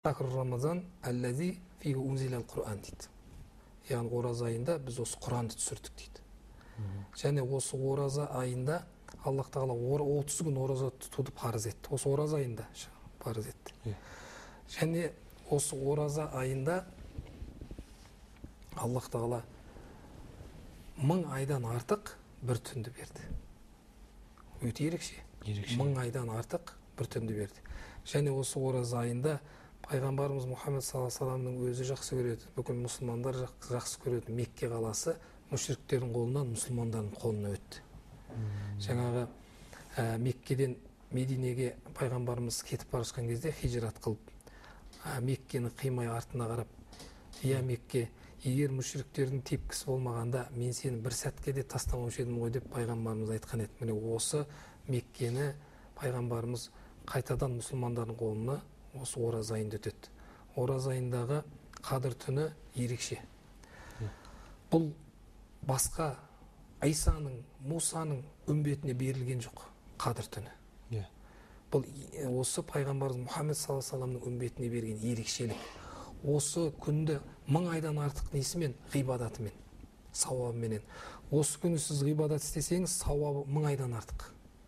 Шахр Рамазан аллази фиги унзилал Құран дейді. Яғни ораза айында біз осы Құранды түсірдік дейді. Және осы ораза айында Аллах Тағала 30 күн ораза тұтуды парыз етті. Осы ораза айында парыз етті. Және осы ораза айында Аллах Тағала 1000 айдан артық бір түнді берді. Өте ерекше. 1000 айдан артық бір түнді берді. Және осы ораза айында Пайғамбарымыз Мұхаммед саллаллаху өзі жақсы көреді, бүкіл мұсылмандар жақсы көреді. Мекке қаласы мүшриктердің қолынан мұсылмандардың қолына өтті. Жаңағы Меккеден Мединеге Пайғамбарымыз кетіп бара жатқан кезде хижрат қылып, Меккені қимай артына қарап, "Я Мекке, егер мүшриктердің тепкісі болмағанда, мен сені бір сәтке де тастамаушы едім ғой" деп Пайғамбарымыз айтқан еді. Міне осы Меккені Пайғамбарымыз қайтадан мұсылмандардың қолына осы ораза айында өтеді. Ораза айындағы қадір түні ерекше. Бұл басқа Айсаның, Мусаның үмбетіне берілген жоқ қадір түні. Бұл осы Пайғамбарымыз Мұхаммед саллаллаху алейхи вассаламның үмбетіне берген ерекшелік. Осы күнді 1000 айдан артық несімен, ғибадатымен, сауабыменен. Осы күні сіз ғибадат істесеңіз, сауабы 1000 айдан артық.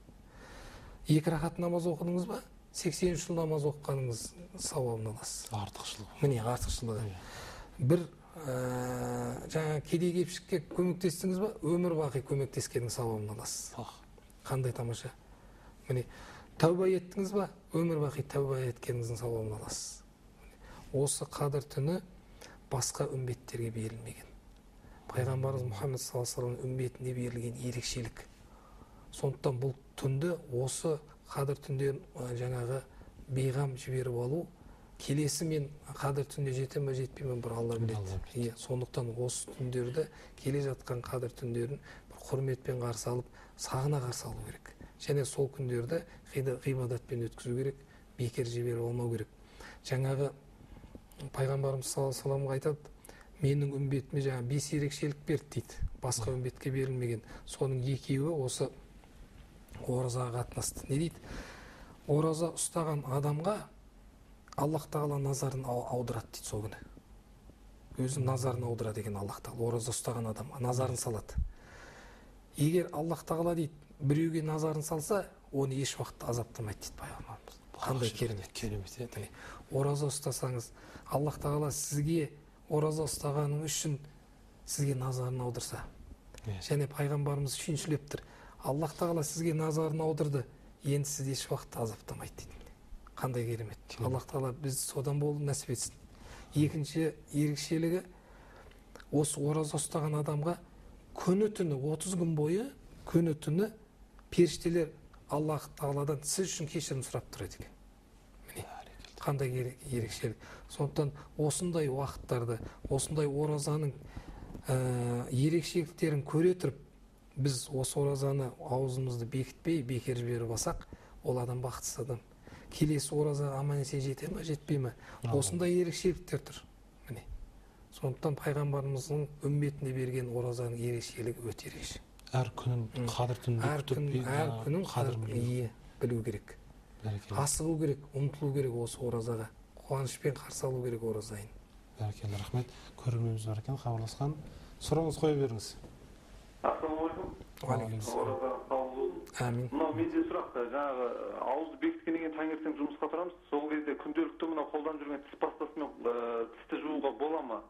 2 рақат намаз оқыдыңыз ба? 80 жыл намаз оқығаныңыз сауабын аласыз. Артықшылығы. Міне артықшылығы. Бір жаңа кедей-кепшікке көмектестіңіз ба? Өмір бақи көмектескеннің сауабын аласыз. Қандай тамаша. Міне тәуба еттіңіз ба? Өмір бақи тәуба еткеніңіздің сауабын аласыз. Осы қадір түні басқа үмбеттерге берілмеген. Пайғамбарымыз Мұхаммед саллаллаху алейхи үмбетіне берілген ерекшелік. Сондықтан бұл түнді осы қадір түнден жаңағы бейғам жіберіп алу, келесі мен қадір түнде жете ме жетпей ме бір Алла біледі. Сондықтан осы түндерді, келе жатқан қадір түндерін бір құрметпен қарсы алып, сағына қарсы алу керек. Және сол күндерді ғибадатпен өткізу керек, бекер жіберіп алмау керек. Жаңағы Пайғамбарымыз саллаллаху алейхи вассалам айтады, менің үмбетіме жаңа 5 ерекшелік берді дейді. Басқа үмбетке берілмеген. Соның 2-еуі осы оразаға қатынасты. Не дейді? Ораза ұстаған адамға Аллах Тағала назарын аудырады дейді сол күні. Өзінің назарын аудырады деген Аллах Тағала. Ораза ұстаған адамға назарын салады. Егер Аллах Тағала дейді, біреуге назарын салса, оны еш уақытта азаптамайды дейді Пайғамбарымыз. Қандай керемет. Ораза ұстасаңыз, Аллах Тағала сізге ораза ұстағаның үшін сізге назарын аудырса. Және Пайғамбарымыз сүйіншілеп тұр. Аллах Тағала сізге назарын аудырды, енді сіз еш уақытта азаптамайды дейді. Қандай керемет. Аллах Тағала біз содан болу нәсіп етсін. Екінші ерекшелігі, осы ораза ұстаған адамға күні түні 30 күн бойы, күні түні періштелер Аллах Тағаладан сіз үшін кешірім сұрап тұрады екен. Міне, қандай ерекшелік. Сондықтан осындай уақыттарды, осындай оразаның ерекшеліктерін көре тұрып, біз осы оразаны аузымызды бекітпей, бекер жіберіп алсақ, ол адам бақытсыз адам. Келесі оразаға аман-есен жете ме, жетпей ме? Осындай ерекшеліктер тұр. Міне. Сондықтан Пайғамбарымыздың үмбетіне берген оразаның ерекшелігі өте ерекше. Әр күнін қадір түнінде күтіп, әр күнін қадір білу керек. Асығу керек, ұмтылу керек осы оразаға. Қуанышпен қарсы алу керек ораза айын. Бәрекелді, рахмет. Көрерменіміз бар екен, хабарласқан. Сұрағыңыз қоя беріңіз. Әмин. Мынау менде сұрақ, жаңағы ауызды бекіткеннен кейін таңертең жұмысқа тұрамыз. Сол кезде күнделікті мына қолданып жүрген тіс пастасымен тісті жууға бола ма?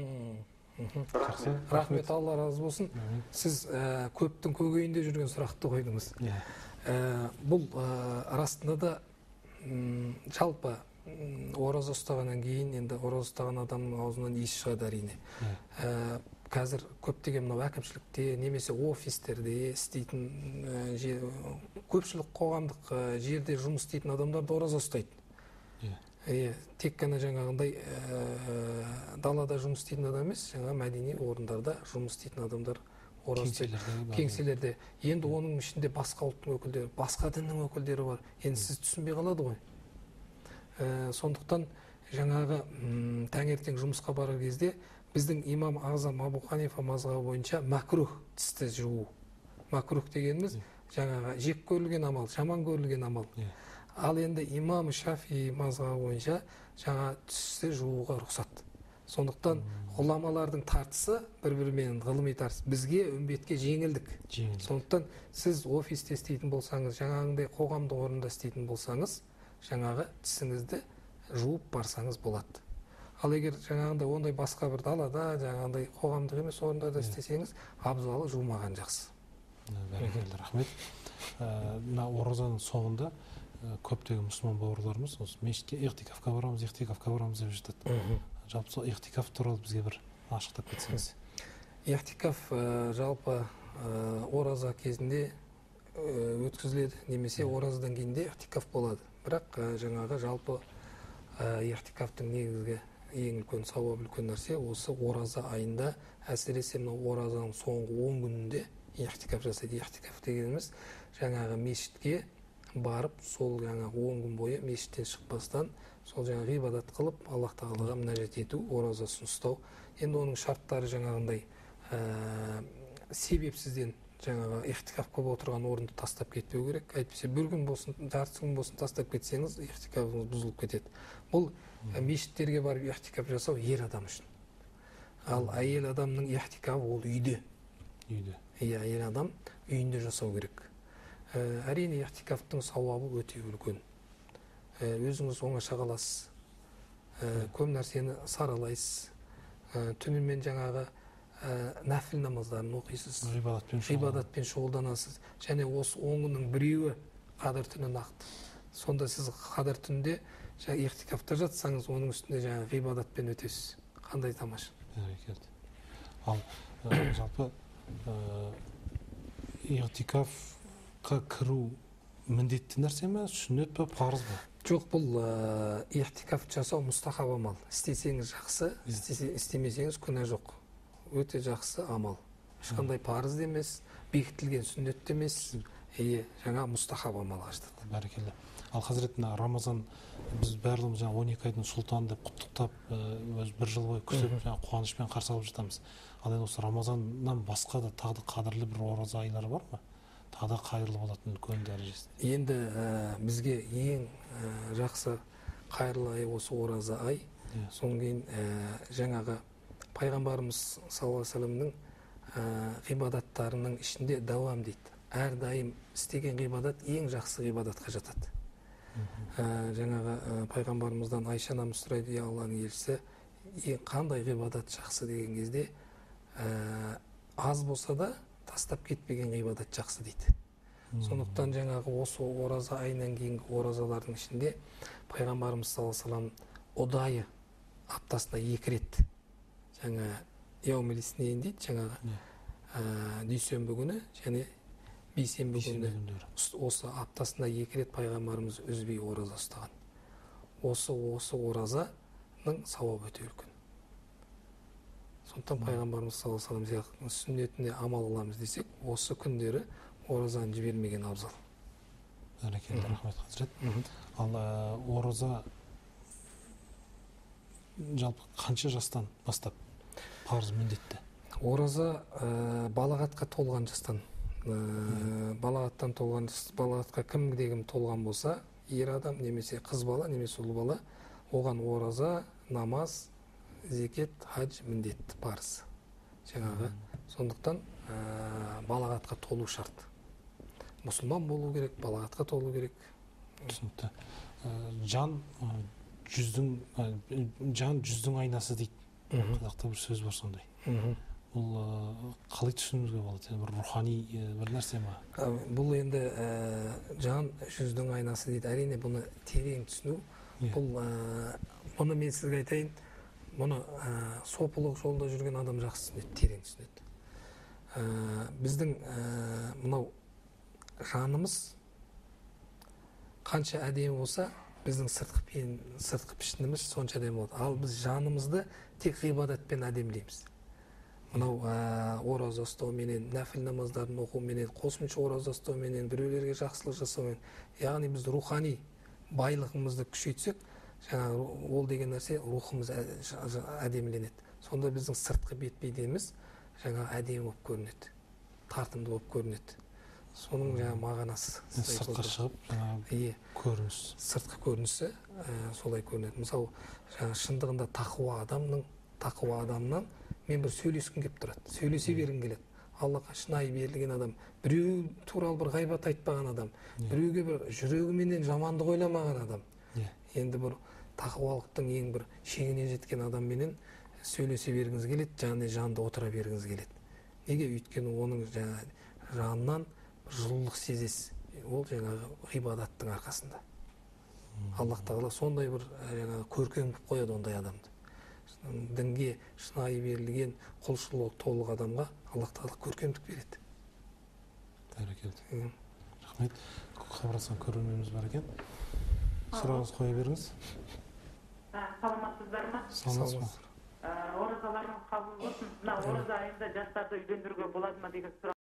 Рахмет, Алла разы болсын. Сіз көптің көкейінде жүрген сұрақты қойдыңыз. Бұл расында да жалпы ораза ұстағаннан кейін, енді ораза ұстаған адамның аузынан иіс шығады әрине. Қазір көптеген мынау әкімшілікте немесе офистерде істейтін көпшілік қоғамдық жерде жұмыс істейтін адамдар да ораза ұстайды. Тек қана жаңағындай далада жұмыс істейтін адам емес, жаңа мәдени орындарда жұмыс істейтін адамдар кеңселерде. Енді оның ішінде басқа ұлттың өкілдері, басқа діннің өкілдері бар. Енді сіз түсінбей қалады ғой. Сондықтан жаңағы таңертең жұмысқа барар кезде біздің имам Азам Абу Ханифа мазхабы бойынша макрух тісті жуу. Макрух дегеніміз жаңағы жек көрілген амал, жаман көрілген амал. Ал енді имам Шафи мазхабы бойынша жаңа түсті жууға рұқсат. Сондықтан ғұламалардың тартысы бір-бірімен ғылыми тартыс бізге үмбетке жеңілдік. Сондықтан сіз офисте істейтін болсаңыз, жаңағындай қоғамдық орында істейтін болсаңыз, жаңағы тісіңізді жуып барсаңыз болады. Ал егер жаңағындай ондай басқа бір далада, жаңағындай қоғамдық емес орындарда істесеңіз, абзалы жумаған жақсы. Бәрекелді, рахмет. Мына оразаның соңында көптеген мұсылман бауырларымыз осы мешітке ихтикафқа барамыз деп жатады. Жалпы сол ихтикаф туралы бізге бір ашықтап кетсеңіз. Ихтикаф жалпы ораза кезінде өткізіледі, немесе оразадан кейін де ихтикаф болады. Бірақ жаңағы жалпы ихтикафтың негізгі ең үлкен сауабы үлкен нәрсе осы ораза айында, әсіресе мына оразаның соңғы 10 күнінде ихтикаф жасайды. Ихтикаф дегеніміз жаңағы мешітке барып, сол жаңағы 10 күн бойы мешіттен шықпастан сол жаңағы ғибадат қылып, Аллах тағалаға мінәжат ету, оразасын ұстау. Енді оның шарттары жаңағындай себепсізден жаңағы ихтикафқа отырған орынды тастап кетпеу керек. Әйтпесе бір күн болсын, жарты күн болсын тастап кетсеңіз, ихтикафыңыз бұзылып кетеді. Бұл мешіттерге барып ихтикаф жасау ер адам үшін. Ал әйел адамның ихтикафы ол үйде. Иә, әйел адам үйінде жасау керек. Әрине ихтикафтың сауабы өте үлкен. Өзіңіз оңаша қаласыз, көп нәрсені саралайсыз, түнімен жаңағы нәпіл намаздарын оқисыз, ғибадатпен шұғылданасыз. Және осы 10 күннің біреуі қадір түні нақты. Сонда сіз қадір түнде ихтикафта жатсаңыз, оның үстінде жаңағы ғибадатпен өтесіз. Қандай тамаша. Ал жалпы ихтикафқа кіру міндетті нәрсе ме, сүннет пе, парыз ба? Жоқ, бұл ихтикаф жасау мұстахаб амал. Істесеңіз жақсы, істемесеңіз күнә жоқ. Өте жақсы амал. Ешқандай парыз емес, бекітілген сүннет емес, жаңа мұстахаб амалға жатады. Бәрекелді. Ал Хазірет, Рамазан біз барлығымыз 12 айдың сұлтаны деп құттықтап, бір жыл бойы күтіп, қуанышпен қарсы алып жатамыз. Ал енді осы Рамазаннан басқа да тағы да қадірлі бір ораза айлары бар ма? Тағы да қайырлы болатын үлкен дәрежесінде. Енді бізге ең жақсы қайырлы ай осы ораза ай. Содан кейін жаңағы пайғамбарымыз саллаллаху алейхи вассаламның ғибадаттарының ішінде давам дейді. Әрдайым істеген ғибадат ең жақсы ғибадатқа жатады. Жаңағы пайғамбарымыздан Айша анамыз сұрайды, я Алланың елшісі, қандай ғибадат жақсы деген кезде аз болса да тастап кетпеген ғибадат жақсы дейді. Сондықтан жаңағы осы ораза айынан кейінгі оразалардың ішінде пайғамбарымыз саллаллаху алейхи вассалам ұдайы аптасына 2 рет жаңа яумил иснейн дейді, жаңағы дүйсенбі күні және бейсенбі күні осы аптасына 2 рет пайғамбарымыз үзбей ораза ұстаған. Осы оразаның сауабы өте үлкен. Сондықтан пайғамбарымыз саллаллаху алейхи вассалам сүннетіне амал қыламыз десек, осы күндері оразаны жібермеген абзал. Бәрекелді, рахмет Хазірет. Ал ораза жалпы қанша жастан бастап парыз міндетті? Ораза балағатқа толған жастан. Балағаттан толған, балағатқа кім толған болса, ер адам немесе қыз бала, немесе ұл бала, оған ораза, намаз, зекет, хадж міндетті парыз. Жаңағы, сондықтан балағатқа толу шарт. Мұсылман болу керек, балағатқа толу керек. Түсінікті. Жан жүздің айнасы дейді. Қазақта бір сөз бар сондай. Бұл қалай түсінуімізге болады? Бір рухани бір нәрсе ма? Бұл енді жан жүздің айнасы дейді. Әрине бұны терең түсіну. Бұны мен сізге айтайын, бұны сопылық жолда жүрген адам жақсы түсінеді, терең түсінеді. Біздің мынау жанымыз қанша әдемі болса, біздің сыртқы пішініміз сонша әдемі болады. Ал біз жанымызды тек ғибадатпен әдемілейміз. Мынау ораза ұстауменен, нәпіл намаздарын оқуменен, қосымша ораза ұстауменен, біреулерге жақсылық жасаумен, яғни біз рухани байлығымызды күшейтсек, жаңағы ол деген нәрсе рухымыз әдеміленеді. Сонда біздің сыртқы бет бейнеміз жаңа әдемі болып көрінеді, тартымды болып көрінеді. соның жаңағы мағынасы. Сыртқа шығып жаңағы көрініс. Сыртқы көрінісі солай көрінеді. Мысалы, жаңағы шындығында тақуа адамнан мен бір сөйлескім келіп тұрады. Сөйлесе бергім келеді. Аллаға шынайы берілген адам, біреу туралы бір ғайбат айтпаған адам, біреуге бір жүрегіменен жамандық ойламаған адам. Енді бір тақуалықтың ең бір шегіне жеткен адамменен сөйлесе бергіңіз келеді, және жанында отыра бергіңіз келеді. Неге? Өйткені оның жанынан жылылық сезесіз. Ол жаңағы ғибадаттың арқасында. Аллах тағала сондай бір көркем қылып қояды ондай адамды. Дінге шынайы берілген құлшылық толық адамға Аллах тағала көркемдік береді. Бәрекелді. Рахмет. Хабарласқан көрерменіміз бар екен. Сұрағыңыз қоя беріңіз. Саламатсыздар ма? Саламатсыз. Оразаларыңыз қабыл болсын. Мына ораза айында жастарды үйлендіруге болады ма деген сұрақ.